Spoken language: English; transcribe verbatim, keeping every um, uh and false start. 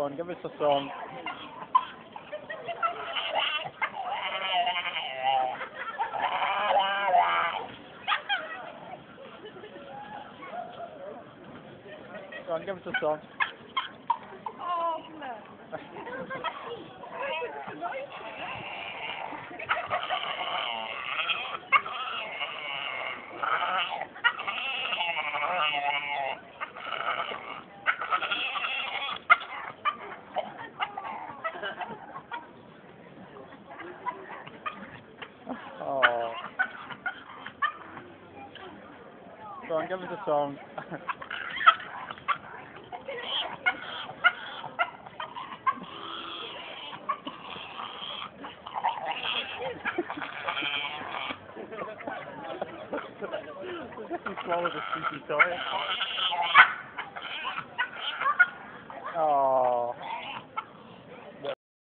song, give us a song. Go on, give us a song. Oh, no. Oh. Go on, give us a song. He swallowed a squeaky toy. Oh.